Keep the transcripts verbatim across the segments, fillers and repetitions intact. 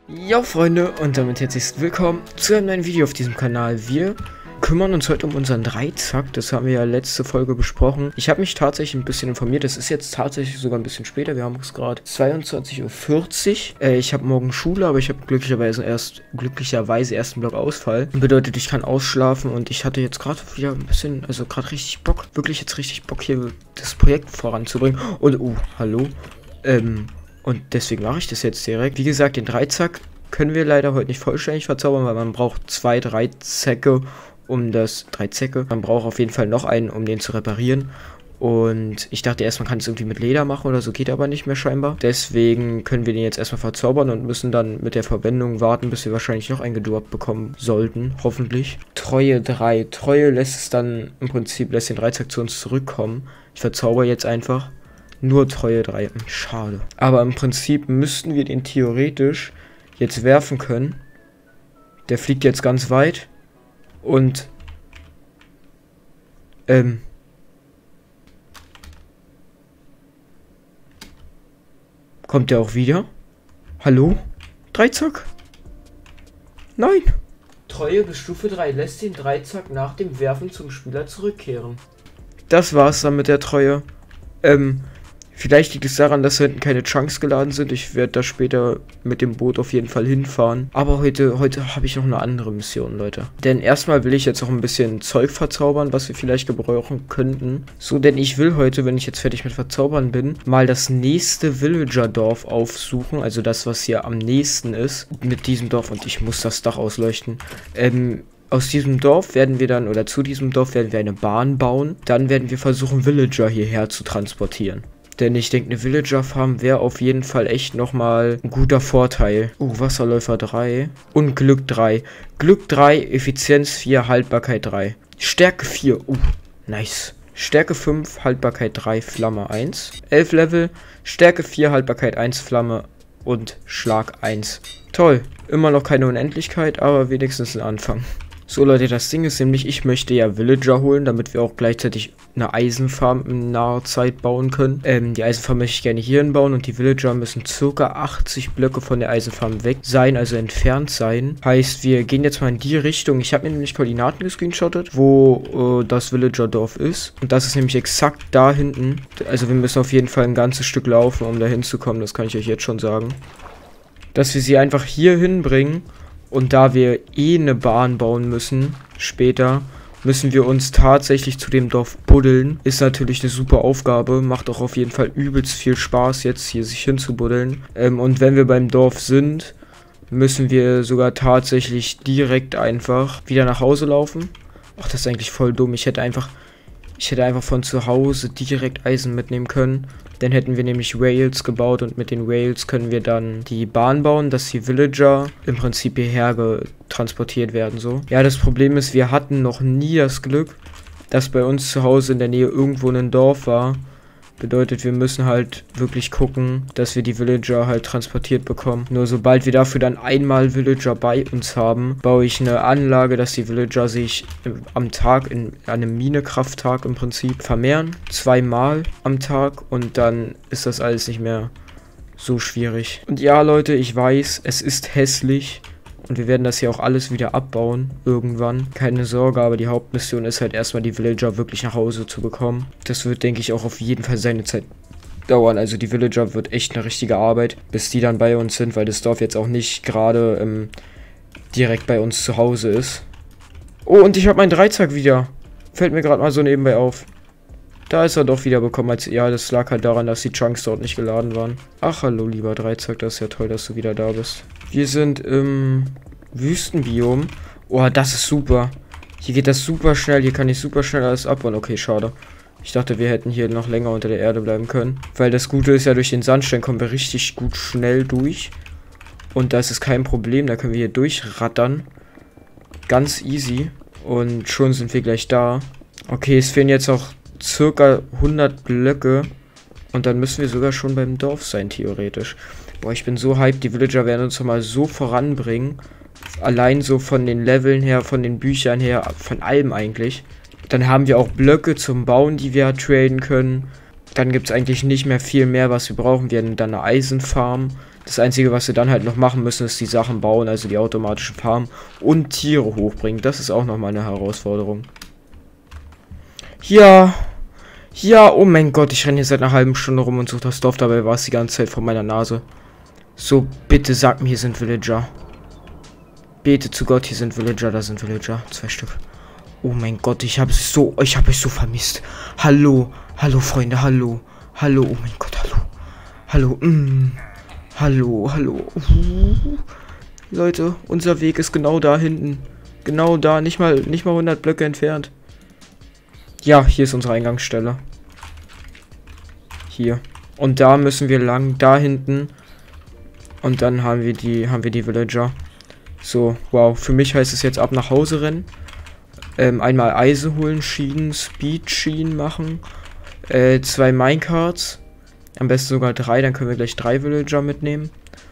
Jo Freunde, und damit herzlich willkommen zu einem neuen Video auf diesem Kanal. Wir kümmern uns heute um unseren Dreizack, das haben wir ja letzte Folge besprochen. Ich habe mich tatsächlich ein bisschen informiert, es ist jetzt tatsächlich sogar ein bisschen später, wir haben es gerade zweiundzwanzig Uhr vierzig. Äh, ich habe morgen Schule, aber ich habe glücklicherweise erst glücklicherweise erst einen Blogausfall. Bedeutet, ich kann ausschlafen und ich hatte jetzt gerade wieder ein bisschen, also gerade richtig Bock, wirklich jetzt richtig Bock hier das Projekt voranzubringen. Und, oh, hallo, ähm... Und deswegen mache ich das jetzt direkt. Wie gesagt, den Dreizack können wir leider heute nicht vollständig verzaubern, weil man braucht zwei Dreizacke, um das... Dreizacke. Man braucht auf jeden Fall noch einen, um den zu reparieren. Und ich dachte erst, man kann es irgendwie mit Leder machen oder so, geht aber nicht mehr scheinbar. Deswegen können wir den jetzt erstmal verzaubern und müssen dann mit der Verwendung warten, bis wir wahrscheinlich noch einen gedroppt bekommen sollten. Hoffentlich. Treue drei. Treue lässt es dann im Prinzip, lässt den Dreizack zu uns zurückkommen. Ich verzauber jetzt einfach. Nur Treue drei. Schade. Aber im Prinzip müssten wir den theoretisch jetzt werfen können. Der fliegt jetzt ganz weit. Und... Ähm... Kommt der auch wieder? Hallo? Dreizack? Nein! Treue bis Stufe drei lässt den Dreizack nach dem Werfen zum Spieler zurückkehren. Das war's dann mit der Treue. Ähm... Vielleicht liegt es daran, dass hinten keine Chunks geladen sind. Ich werde da später mit dem Boot auf jeden Fall hinfahren. Aber heute, heute habe ich noch eine andere Mission, Leute. Denn erstmal will ich jetzt auch ein bisschen Zeug verzaubern, was wir vielleicht gebrauchen könnten. So, denn ich will heute, wenn ich jetzt fertig mit Verzaubern bin, mal das nächste Villager-Dorf aufsuchen. Also das, was hier am nächsten ist mit diesem Dorf. Und ich muss das Dach ausleuchten. Ähm... Aus diesem Dorf werden wir dann, oder zu diesem Dorf werden wir eine Bahn bauen. Dann werden wir versuchen, Villager hierher zu transportieren. Denn ich denke, eine Villager-Farm wäre auf jeden Fall echt nochmal ein guter Vorteil. Oh, uh, Wasserläufer drei. Und Glück drei. Glück drei, Effizienz vier, Haltbarkeit drei. Stärke vier. Oh, uh, nice. Stärke fünf, Haltbarkeit drei, Flamme eins. elf Level, Stärke vier, Haltbarkeit eins, Flamme und Schlag eins. Toll. Immer noch keine Unendlichkeit, aber wenigstens ein Anfang. So Leute, das Ding ist nämlich, ich möchte ja Villager holen, damit wir auch gleichzeitig eine Eisenfarm in naher Zeit bauen können. Ähm, die Eisenfarm möchte ich gerne hierhin bauen und die Villager müssen circa achtzig Blöcke von der Eisenfarm weg sein, also entfernt sein. Heißt, wir gehen jetzt mal in die Richtung. Ich habe mir nämlich Koordinaten gescreenshottet, wo äh, das Villager-Dorf ist. Und das ist nämlich exakt da hinten. Also wir müssen auf jeden Fall ein ganzes Stück laufen, um da hinzukommen, das kann ich euch jetzt schon sagen. Dass wir sie einfach hier hinbringen. Und da wir eh eine Bahn bauen müssen, später, müssen wir uns tatsächlich zu dem Dorf buddeln. Ist natürlich eine super Aufgabe, macht auch auf jeden Fall übelst viel Spaß, jetzt hier sich hinzubuddeln. Ähm, und wenn wir beim Dorf sind, müssen wir sogar tatsächlich direkt einfach wieder nach Hause laufen. Ach, das ist eigentlich voll dumm. Ich hätte einfach, ich hätte einfach von zu Hause direkt Eisen mitnehmen können. Dann hätten wir nämlich Rails gebaut und mit den Rails können wir dann die Bahn bauen, dass die Villager im Prinzip hierher transportiert werden, so. Ja, das Problem ist, wir hatten noch nie das Glück, dass bei uns zu Hause in der Nähe irgendwo ein Dorf war. Bedeutet, wir müssen halt wirklich gucken, dass wir die Villager halt transportiert bekommen. Nur sobald wir dafür dann einmal Villager bei uns haben, baue ich eine Anlage, dass die Villager sich am Tag, in einem Minekrafttag im Prinzip, vermehren. Zweimal am Tag und dann ist das alles nicht mehr so schwierig. Und ja, Leute, ich weiß, es ist hässlich. Und wir werden das hier auch alles wieder abbauen, irgendwann. Keine Sorge, aber die Hauptmission ist halt erstmal die Villager wirklich nach Hause zu bekommen. Das wird, denke ich, auch auf jeden Fall seine Zeit dauern. Also die Villager wird echt eine richtige Arbeit, bis die dann bei uns sind, weil das Dorf jetzt auch nicht gerade ähm, direkt bei uns zu Hause ist. Oh, und ich habe meinen Dreizack wieder. Fällt mir gerade mal so nebenbei auf. Da ist er doch wieder bekommen. Als ja, das lag halt daran, dass die Chunks dort nicht geladen waren. Ach, hallo, lieber Dreizack, das ist ja toll, dass du wieder da bist. Wir sind im Wüstenbiom. Oh, das ist super. Hier geht das super schnell. Hier kann ich super schnell alles abbauen. Okay, schade. Ich dachte, wir hätten hier noch länger unter der Erde bleiben können. Weil das Gute ist ja, durch den Sandstein kommen wir richtig gut schnell durch. Und da ist es kein Problem. Da können wir hier durchrattern. Ganz easy. Und schon sind wir gleich da. Okay, es fehlen jetzt auch circa hundert Blöcke. Und dann müssen wir sogar schon beim Dorf sein, theoretisch. Boah, ich bin so hyped. Die Villager werden uns mal so voranbringen. Allein so von den Leveln her, von den Büchern her, von allem eigentlich. Dann haben wir auch Blöcke zum Bauen, die wir traden können. Dann gibt es eigentlich nicht mehr viel mehr, was wir brauchen. Wir haben dann eine Eisenfarm. Das Einzige, was wir dann halt noch machen müssen, ist die Sachen bauen, also die automatische Farm und Tiere hochbringen. Das ist auch nochmal eine Herausforderung. Ja, ja, oh mein Gott, ich renne hier seit einer halben Stunde rum und suche das Dorf, dabei war es die ganze Zeit vor meiner Nase. So, bitte sag mir, hier sind Villager. Bete zu Gott, hier sind Villager, da sind Villager, zwei Stück. Oh mein Gott, ich habe es so, ich habe es so vermisst. Hallo, hallo Freunde, hallo, hallo, oh mein Gott, hallo, hallo, mm. Hallo, hallo. Uh, Leute, unser Weg ist genau da hinten. Genau da, nicht mal, nicht mal hundert Blöcke entfernt. Ja, hier ist unsere Eingangsstelle. Hier. Und da müssen wir lang, da hinten. Und dann haben wir die, haben wir die Villager. So, wow. Für mich heißt es jetzt ab nach Hause rennen. Ähm, einmal Eisen holen, Schienen, Speed-Schienen machen. Äh, zwei Minecarts. Am besten sogar drei, dann können wir gleich drei Villager mitnehmen.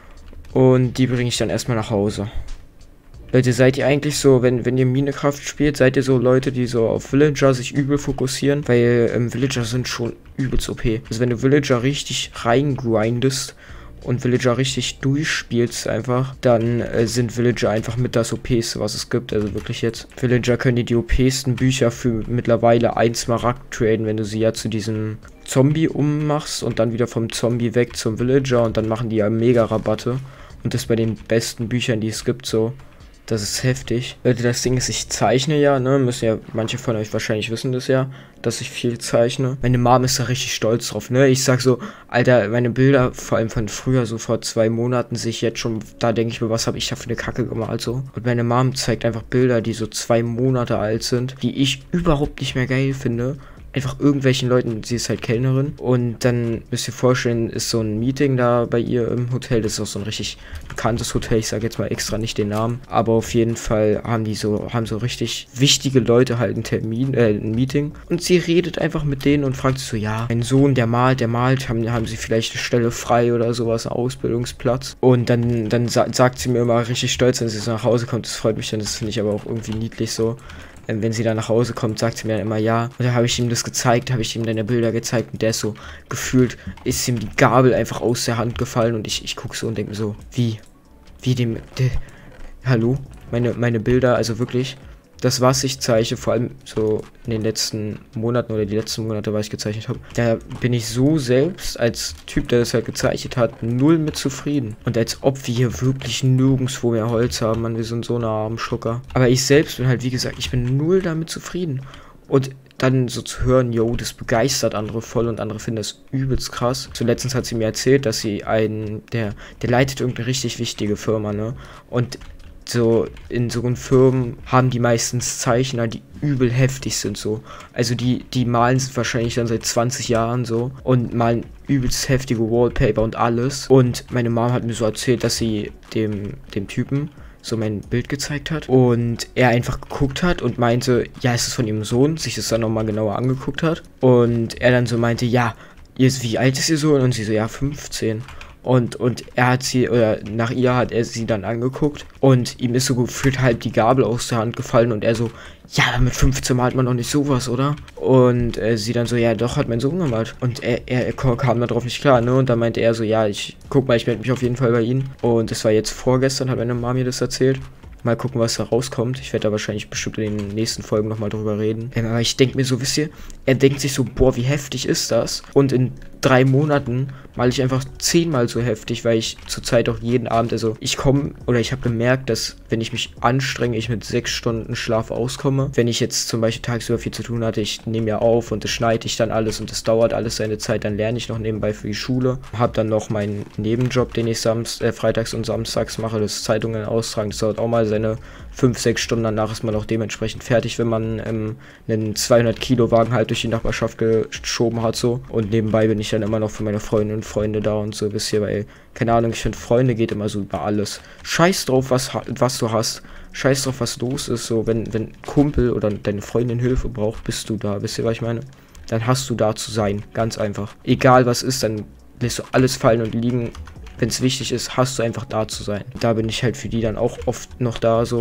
Und die bringe ich dann erstmal nach Hause. Leute, seid ihr eigentlich so, wenn, wenn ihr Minecraft spielt, seid ihr so Leute, die so auf Villager sich übel fokussieren? Weil ähm, Villager sind schon übelst O P. Also wenn du Villager richtig reingrindest und Villager richtig durchspielst einfach, dann äh, sind Villager einfach mit das O Pste, was es gibt. Also wirklich jetzt. Villager können dir die O Psten Bücher für mittlerweile ein Smaragd traden, wenn du sie ja zu diesem Zombie ummachst und dann wieder vom Zombie weg zum Villager und dann machen die ja mega Rabatte. Und das bei den besten Büchern, die es gibt, so. Das ist heftig. Leute, das Ding ist, ich zeichne ja, ne? Müssen ja, manche von euch wahrscheinlich wissen das ja, dass ich viel zeichne. Meine Mom ist da richtig stolz drauf, ne? Ich sag so, Alter, meine Bilder, vor allem von früher, so vor zwei Monaten, sehe ich jetzt schon, da denke ich mir, was habe ich da für eine Kacke gemalt, so. Und meine Mom zeigt einfach Bilder, die so zwei Monate alt sind, die ich überhaupt nicht mehr geil finde. Einfach irgendwelchen Leuten, sie ist halt Kellnerin. Und dann müsst ihr vorstellen, ist so ein Meeting da bei ihr im Hotel. Das ist auch so ein richtig bekanntes Hotel. Ich sage jetzt mal extra nicht den Namen. Aber auf jeden Fall haben die so, haben so richtig wichtige Leute halt einen Termin, äh, ein Meeting. Und sie redet einfach mit denen und fragt sich so, ja, mein Sohn, der malt, der malt, haben, haben sie vielleicht eine Stelle frei oder sowas, einen Ausbildungsplatz. Und dann, dann sa sagt sie mir immer richtig stolz, wenn sie so nach Hause kommt. Das freut mich dann, das finde ich aber auch irgendwie niedlich so. Wenn sie dann nach Hause kommt, sagt sie mir dann immer ja. Und da habe ich ihm das gezeigt, habe ich ihm deine Bilder gezeigt und der ist so gefühlt, ist ihm die Gabel einfach aus der Hand gefallen und ich, ich gucke so und denke mir so, wie? Wie dem, de, hallo? Meine, meine Bilder, also wirklich, das, was ich zeichne, vor allem so in den letzten Monaten oder die letzten Monate, was ich gezeichnet habe, da bin ich so selbst als Typ, der das halt gezeichnet hat, null mit zufrieden. Und als ob wir hier wirklich nirgendwo mehr Holz haben, man, wir sind so eine armen Schlucker. Aber ich selbst bin halt, wie gesagt, ich bin null damit zufrieden. Und dann so zu hören, yo, das begeistert andere voll und andere finden das übelst krass. So letztens hat sie mir erzählt, dass sie einen, der, der leitet irgendeine richtig wichtige Firma, ne? Und so in so einen Firmen haben die meistens Zeichner, die übel heftig sind, so. Also die, die malen wahrscheinlich dann seit zwanzig Jahren so und malen übelst heftige Wallpaper und alles. Und meine Mom hat mir so erzählt, dass sie dem, dem Typen so mein Bild gezeigt hat und er einfach geguckt hat und meinte, ja, es ist von ihrem Sohn, sich das dann nochmal genauer angeguckt hat. Und er dann so meinte, ja, ihr, wie alt ist ihr Sohn? Und sie so, ja, fünfzehn. Und, und er hat sie, oder nach ihr hat er sie dann angeguckt und ihm ist so gefühlt halb die Gabel aus der Hand gefallen und er so, ja, mit fünfzehn malt man doch nicht sowas, oder? Und äh, sie dann so, ja, doch, hat mein Sohn gemalt. Und er, er, er kam darauf nicht klar, ne? Und dann meinte er so, ja, ich guck mal, ich melde mich auf jeden Fall bei Ihnen. Und das war jetzt vorgestern, hat meine Mama mir das erzählt. Mal gucken, was da rauskommt. Ich werde da wahrscheinlich bestimmt in den nächsten Folgen nochmal drüber reden. Ähm, aber ich denke mir so, wisst ihr, er denkt sich so, boah, wie heftig ist das? Und in drei Monaten male ich einfach zehnmal so heftig, weil ich zurzeit auch jeden Abend, also ich komme, oder ich habe gemerkt, dass wenn ich mich anstrenge, ich mit sechs Stunden Schlaf auskomme. Wenn ich jetzt zum Beispiel tagsüber viel zu tun hatte, ich nehme ja auf und das schneide ich dann alles und das dauert alles seine Zeit, dann lerne ich noch nebenbei für die Schule. Habe dann noch meinen Nebenjob, den ich samst, äh, freitags und samstags mache, das Zeitungen austragen, das dauert auch mal seine fünf, sechs Stunden, danach ist man auch dementsprechend fertig, wenn man ähm, einen zweihundert Kilo Wagen halt durch die Nachbarschaft geschoben hat, so. Und nebenbei bin ich dann immer noch für meine Freundinnen und Freunde da und so, wisst ihr, weil, keine Ahnung, ich finde, Freunde geht immer so über alles. Scheiß drauf, was, was du hast, scheiß drauf, was los ist, so, wenn, wenn ein Kumpel oder deine Freundin Hilfe braucht, bist du da, wisst ihr, was ich meine? Dann hast du da zu sein, ganz einfach. Egal was ist, dann lässt du alles fallen und liegen. Wenn es wichtig ist, hast du einfach da zu sein. Da bin ich halt für die dann auch oft noch da so.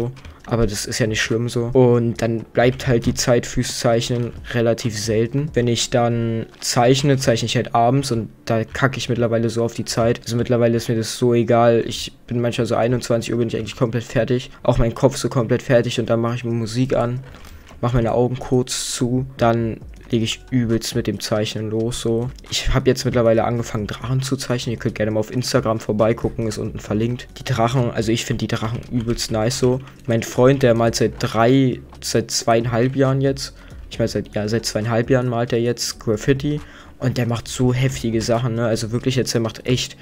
Aber das ist ja nicht schlimm so. Und dann bleibt halt die Zeit fürs Zeichnen relativ selten. Wenn ich dann zeichne, zeichne ich halt abends und da kacke ich mittlerweile so auf die Zeit. Also mittlerweile ist mir das so egal. Ich bin manchmal so einundzwanzig Uhr bin ich eigentlich komplett fertig. Auch mein Kopf so komplett fertig und dann mache ich mir Musik an. Mache meine Augen kurz zu. Dann lege ich übelst mit dem Zeichnen los, so. Ich habe jetzt mittlerweile angefangen, Drachen zu zeichnen. Ihr könnt gerne mal auf Instagram vorbeigucken, ist unten verlinkt. Die Drachen, also ich finde die Drachen übelst nice, so. Mein Freund, der malt seit drei, seit zweieinhalb Jahren jetzt. Ich meine, seit, ja, seit zweieinhalb Jahren malt er jetzt Graffiti. Und der macht so heftige Sachen, ne. Also wirklich jetzt, der macht echt...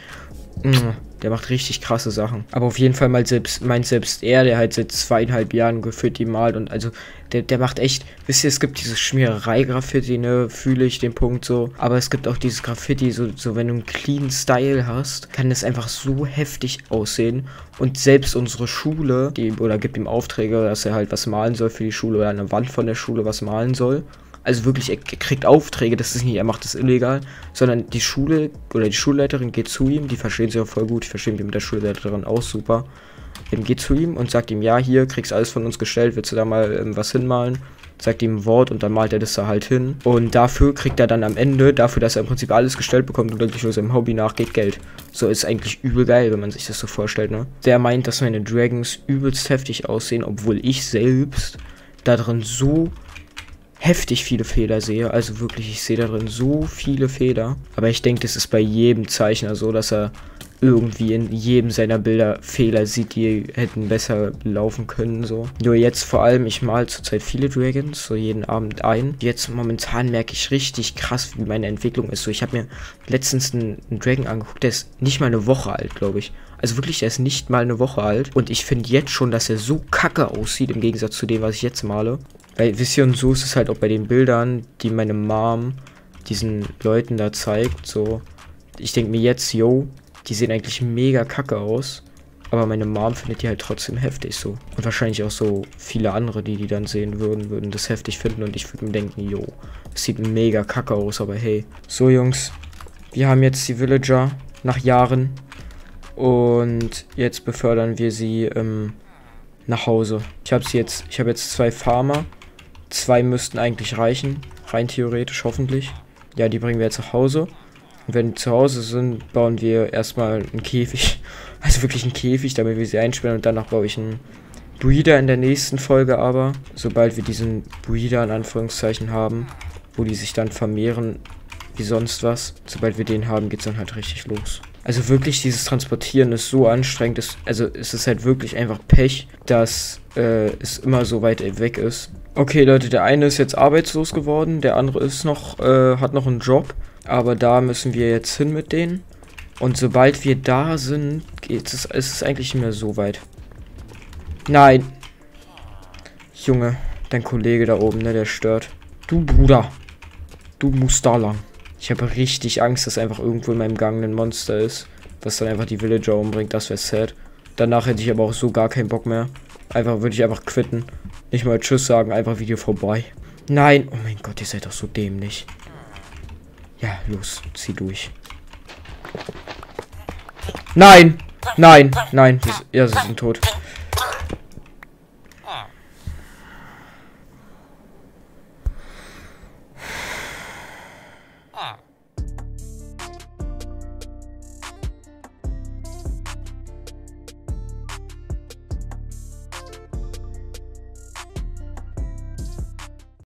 Der macht richtig krasse Sachen. Aber auf jeden Fall mal selbst, meint selbst er, der halt seit zweieinhalb Jahren Graffiti malt und also, der, der macht echt, wisst ihr, es gibt dieses Schmiererei-Graffiti, ne, fühle ich den Punkt so. Aber es gibt auch dieses Graffiti, so, so wenn du einen clean Style hast, kann das einfach so heftig aussehen. Und selbst unsere Schule, die, oder gibt ihm Aufträge, dass er halt was malen soll für die Schule oder an der Wand von der Schule was malen soll. Also wirklich, er kriegt Aufträge, das ist nicht, er macht das illegal, sondern die Schule oder die Schulleiterin geht zu ihm, die verstehen sich auch voll gut, ich verstehe mich mit der Schulleiterin auch super, ähm, geht zu ihm und sagt ihm, ja, hier, kriegst alles von uns gestellt, willst du da mal ähm, was hinmalen? Sagt ihm ein Wort und dann malt er das da halt hin. Und dafür kriegt er dann am Ende, dafür, dass er im Prinzip alles gestellt bekommt und wirklich nur seinem Hobby nachgeht, Geld. So ist eigentlich übel geil, wenn man sich das so vorstellt, ne? Der meint, dass meine Dragons übelst heftig aussehen, obwohl ich selbst da drin so heftig viele Fehler sehe. Also wirklich, ich sehe da drin so viele Fehler. Aber ich denke, das ist bei jedem Zeichner so, dass er irgendwie in jedem seiner Bilder Fehler sieht, die hätten besser laufen können, so. Nur jetzt vor allem, ich male zurzeit viele Dragons, so jeden Abend ein. Jetzt momentan merke ich richtig krass, wie meine Entwicklung ist. So, ich habe mir letztens einen, einen Dragon angeguckt, der ist nicht mal eine Woche alt, glaube ich. Also wirklich, der ist nicht mal eine Woche alt. Und ich finde jetzt schon, dass er so kacke aussieht, im Gegensatz zu dem, was ich jetzt male. Weil, wisst ihr, und so ist es halt auch bei den Bildern, die meine Mom diesen Leuten da zeigt, so. Ich denke mir jetzt, yo, die sehen eigentlich mega kacke aus, aber meine Mom findet die halt trotzdem heftig, so. Und wahrscheinlich auch so viele andere, die die dann sehen würden, würden das heftig finden und ich würde mir denken, yo, es sieht mega kacke aus, aber hey. So, Jungs, wir haben jetzt die Villager nach Jahren und jetzt befördern wir sie ähm, nach Hause. Ich habe sie jetzt, ich habe jetzt zwei Farmer. Zwei müssten eigentlich reichen, rein theoretisch, hoffentlich. Ja, die bringen wir jetzt nach Hause. Und wenn die zu Hause sind, bauen wir erstmal einen Käfig. Also wirklich einen Käfig, damit wir sie einsperren. Und danach baue ich einen Breeder in der nächsten Folge aber. Sobald wir diesen Breeder in Anführungszeichen haben, wo die sich dann vermehren wie sonst was. Sobald wir den haben, geht es dann halt richtig los. Also wirklich, dieses Transportieren ist so anstrengend. Es, also es ist halt wirklich einfach Pech, dass äh, es immer so weit weg ist. Okay, Leute, der eine ist jetzt arbeitslos geworden, der andere ist noch, äh, hat noch einen Job. Aber da müssen wir jetzt hin mit denen. Und sobald wir da sind, geht es, ist es eigentlich nicht mehr so weit. Nein. Junge, dein Kollege da oben, ne, der stört. Du, Bruder. Du musst da lang. Ich habe richtig Angst, dass einfach irgendwo in meinem Gang ein Monster ist, was dann einfach die Villager umbringt. Das wäre sad. Danach hätte ich aber auch so gar keinen Bock mehr. Einfach würde ich einfach quitten. Nicht mal Tschüss sagen, einfach Video vorbei. Nein. Oh mein Gott, ihr seid doch so dämlich. Ja, los, zieh durch. Nein! Nein! Nein! Ja, sie sind tot.